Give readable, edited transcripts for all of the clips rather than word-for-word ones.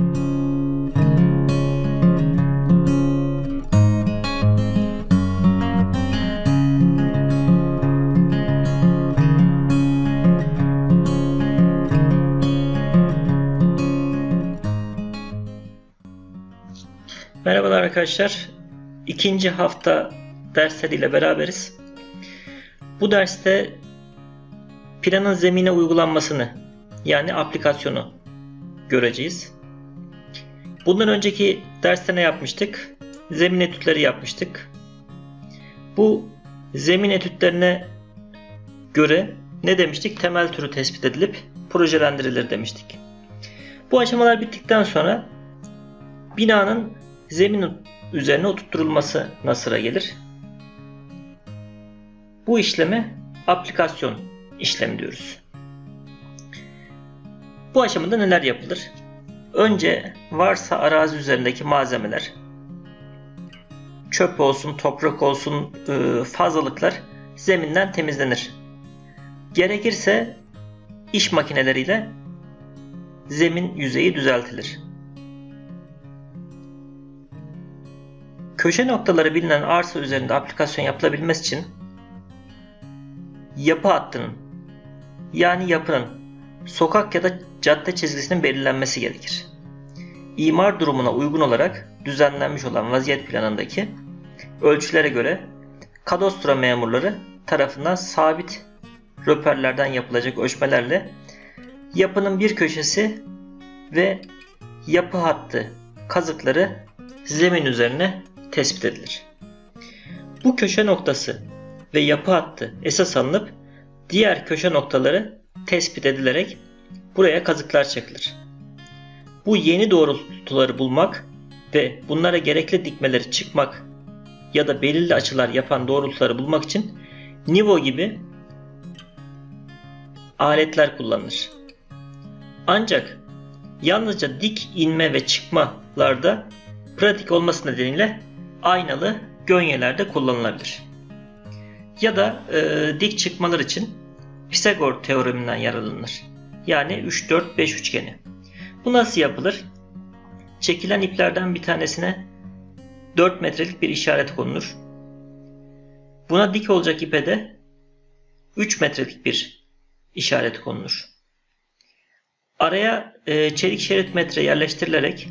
Merhabalar arkadaşlar. İkinci hafta dersleriyle beraberiz. Bu derste planın zemine uygulanmasını yani aplikasyonu göreceğiz. Bundan önceki derste ne yapmıştık? Zemin etütleri yapmıştık. Bu zemin etütlerine göre ne demiştik? Temel türü tespit edilip projelendirilir demiştik. Bu aşamalar bittikten sonra binanın zemin üzerine oturtulmasına sıra gelir. Bu işleme aplikasyon işlemi diyoruz. Bu aşamada neler yapılır? Önce varsa arazi üzerindeki malzemeler, çöp olsun, toprak olsun, fazlalıklar zeminden temizlenir. Gerekirse iş makineleriyle zemin yüzeyi düzeltilir. Köşe noktaları bilinen arsa üzerinde aplikasyon yapılabilmesi için yapı hattının yani yapının sokak ya da cadde çizgisinin belirlenmesi gerekir. İmar durumuna uygun olarak düzenlenmiş olan vaziyet planındaki ölçülere göre kadastro memurları tarafından sabit röperlerden yapılacak ölçmelerle yapının bir köşesi ve yapı hattı kazıkları zemin üzerine tespit edilir. Bu köşe noktası ve yapı hattı esas alınıp diğer köşe noktaları tespit edilerek buraya kazıklar çekilir. Bu yeni doğrultuları bulmak ve bunlara gerekli dikmeleri çıkmak ya da belirli açılar yapan doğrultuları bulmak için nivo gibi aletler kullanılır. Ancak yalnızca dik inme ve çıkmalarda pratik olması nedeniyle aynalı gönyelerde kullanılabilir. Ya da dik çıkmalar için Pisagor teoreminden yararlanılır. Yani 3-4-5 üçgeni. Bu nasıl yapılır? Çekilen iplerden bir tanesine 4 metrelik bir işaret konulur. Buna dik olacak ipe de 3 metrelik bir işaret konulur. Araya çelik şerit metre yerleştirilerek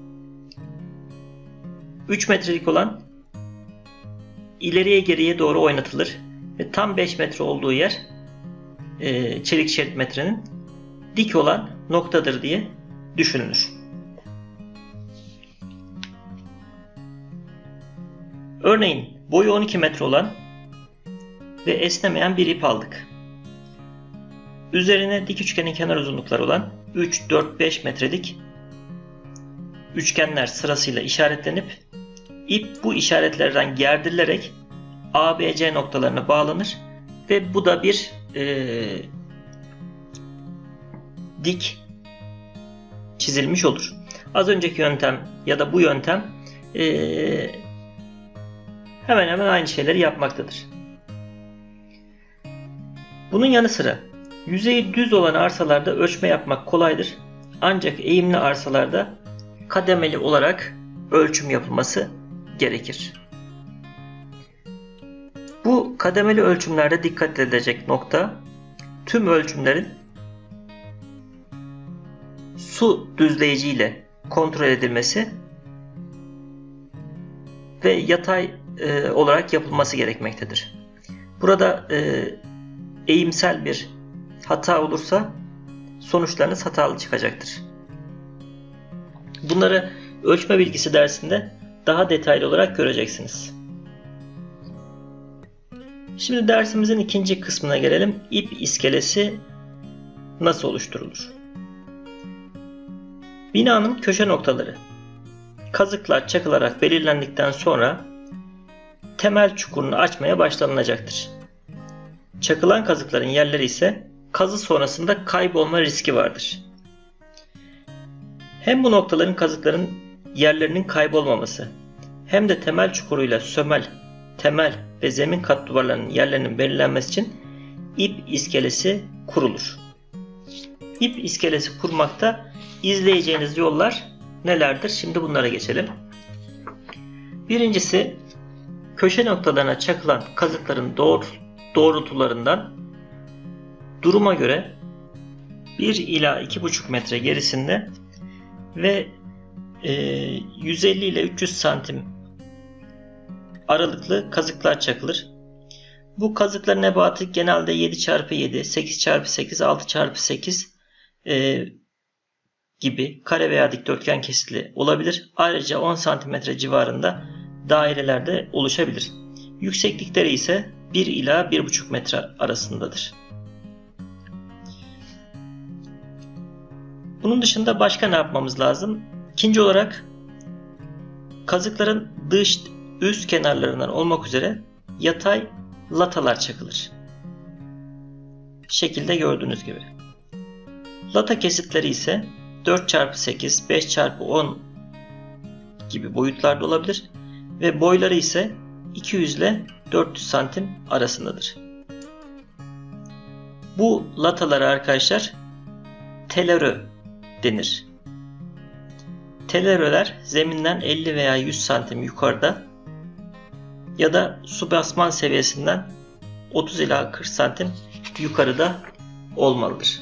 3 metrelik olan ileriye geriye doğru oynatılır ve tam 5 metre olduğu yer çelik şerit metrenin dik olan noktadır diye düşünülür. Örneğin boyu 12 metre olan ve esnemeyen bir ip aldık. Üzerine dik üçgenin kenar uzunlukları olan 3, 4, 5 metrelik üçgenler sırasıyla işaretlenip ip bu işaretlerden gerdirilerek ABC noktalarına bağlanır ve bu da bir dik çizilmiş olur. Az önceki yöntem ya da bu yöntem hemen hemen aynı şeyleri yapmaktadır. Bunun yanı sıra yüzeyi düz olan arsalarda ölçme yapmak kolaydır. Ancak eğimli arsalarda kademeli olarak ölçüm yapılması gerekir. Bu kademeli ölçümlerde dikkat edilecek nokta tüm ölçümlerin su düzleyici ile kontrol edilmesi ve yatay olarak yapılması gerekmektedir. Burada eğimsel bir hata olursa sonuçlarınız hatalı çıkacaktır. Bunları ölçme bilgisi dersinde daha detaylı olarak göreceksiniz. Şimdi dersimizin ikinci kısmına gelelim. İp iskelesi nasıl oluşturulur? Binanın köşe noktaları kazıklar çakılarak belirlendikten sonra temel çukurunu açmaya başlanılacaktır. Çakılan kazıkların yerleri ise kazı sonrasında kaybolma riski vardır. Hem bu noktaların kazıkların yerlerinin kaybolmaması hem de temel çukuruyla sömel, temel ve zemin kat duvarlarının yerlerinin belirlenmesi için ip iskelesi kurulur. İp iskelesi kurmakta izleyeceğiniz yollar nelerdir? Şimdi bunlara geçelim. Birincisi, köşe noktalarına çakılan kazıkların doğrultularından duruma göre 1 ila 2,5 metre gerisinde ve 150 ile 300 santim aralıklı kazıklar çakılır. Bu kazıkların ebatı genelde 7x7, 8x8, 6x8 gibi kare veya dikdörtgen kesitli olabilir. Ayrıca 10 cm civarında dairelerde oluşabilir. Yükseklikleri ise 1 ila 1,5 metre arasındadır. Bunun dışında başka ne yapmamız lazım? İkinci olarak kazıkların dış üst kenarlarından olmak üzere yatay latalar çakılır. Şekilde gördüğünüz gibi. Lata kesitleri ise 4x8, 5x10 gibi boyutlarda olabilir ve boyları ise 200 ile 400 santim arasındadır. Bu latalara arkadaşlar telerö denir. Teleröler zeminden 50 veya 100 santim yukarıda ya da su basman seviyesinden 30 ila 40 santim yukarıda olmalıdır.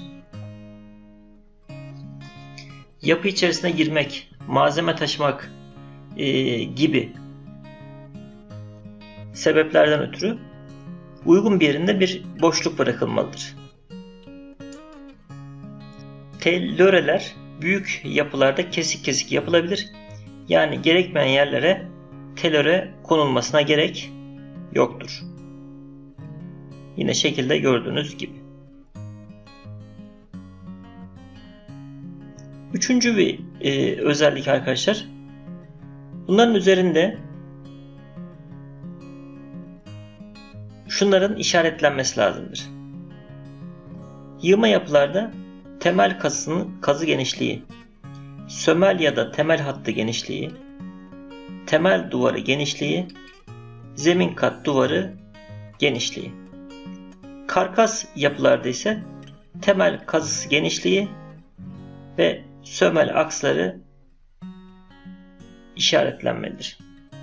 Yapı içerisine girmek, malzeme taşımak gibi sebeplerden ötürü uygun bir yerinde bir boşluk bırakılmalıdır. Telöreler büyük yapılarda kesik kesik yapılabilir. Yani gerekmeyen yerlere telöre konulmasına gerek yoktur. Yine şekilde gördüğünüz gibi. Üçüncü bir özellik arkadaşlar. Bunların üzerinde şunların işaretlenmesi lazımdır. Yığma yapılarda temel kazısının kazı genişliği, sömel ya da temel hattı genişliği, temel duvarı genişliği, zemin kat duvarı genişliği. Karkas yapılarda ise temel kazısı genişliği ve sömel aksları işaretlenmelidir.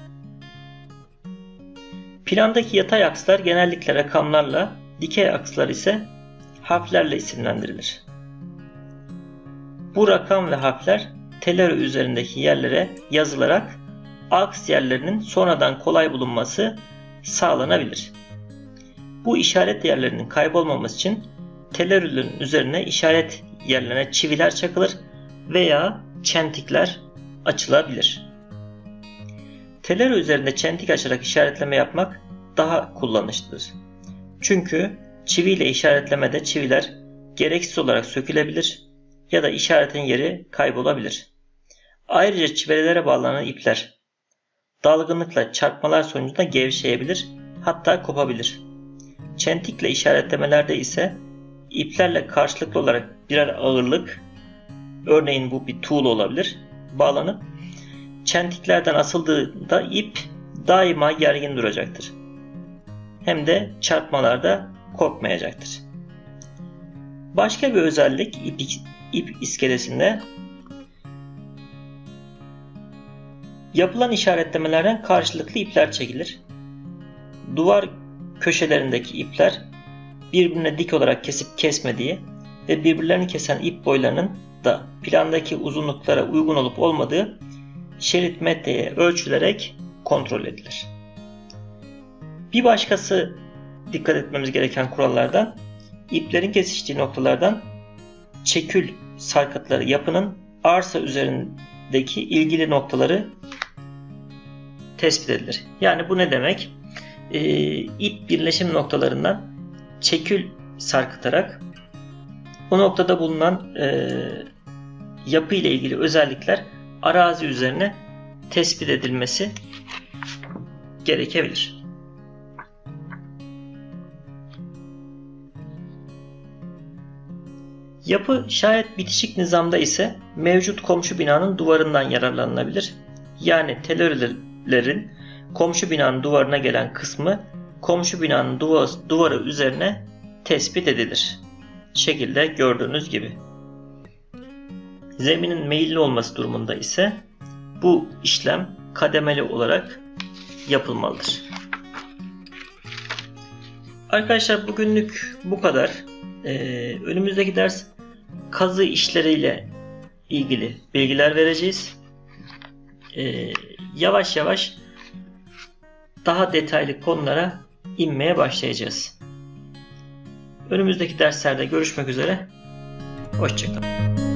Plandaki yatay akslar genellikle rakamlarla, dikey akslar ise harflerle isimlendirilir. Bu rakam ve harfler telöre üzerindeki yerlere yazılarak aks yerlerinin sonradan kolay bulunması sağlanabilir. Bu işaret yerlerinin kaybolmaması için telörelerin üzerine işaret yerlerine çiviler çakılır veya çentikler açılabilir. Telöre üzerinde çentik açarak işaretleme yapmak daha kullanışlıdır. Çünkü çiviyle işaretlemede çiviler gereksiz olarak sökülebilir ya da işaretin yeri kaybolabilir. Ayrıca çivilere bağlanan ipler dalgınlıkla çarpmalar sonucunda gevşeyebilir, hatta kopabilir. Çentikle işaretlemelerde ise iplerle karşılıklı olarak birer ağırlık, örneğin bu bir tuğla olabilir, bağlanıp çentiklerden asıldığında ip daima gergin duracaktır. Hem de çarpmalarda kopmayacaktır. Başka bir özellik ip iskelesinde yapılan işaretlemelerden karşılıklı ipler çekilir. Duvar köşelerindeki ipler birbirine dik olarak kesip kesmediği ve birbirlerini kesen ip boylarının da plandaki uzunluklara uygun olup olmadığı şerit metreye ölçülerek kontrol edilir. Bir başkası dikkat etmemiz gereken kurallardan iplerin kesiştiği noktalardan çekül sarkıtları yapının arsa üzerindeki ilgili noktaları tespit edilir. Yani bu ne demek? İp birleşim noktalarından çekül sarkıtarak o noktada bulunan yapı ile ilgili özellikler arazi üzerine tespit edilmesi gerekebilir. Yapı şayet bitişik nizamda ise mevcut komşu binanın duvarından yararlanılabilir. Yani telörelerin komşu binanın duvarına gelen kısmı komşu binanın duvarı üzerine tespit edilir. Şekilde gördüğünüz gibi. Zeminin meyilli olması durumunda ise bu işlem kademeli olarak yapılmalıdır. Arkadaşlar bugünlük bu kadar. Önümüzdeki ders kazı işleriyle ilgili bilgiler vereceğiz. Yavaş yavaş daha detaylı konulara inmeye başlayacağız. Önümüzdeki derslerde görüşmek üzere. Hoşça kalın.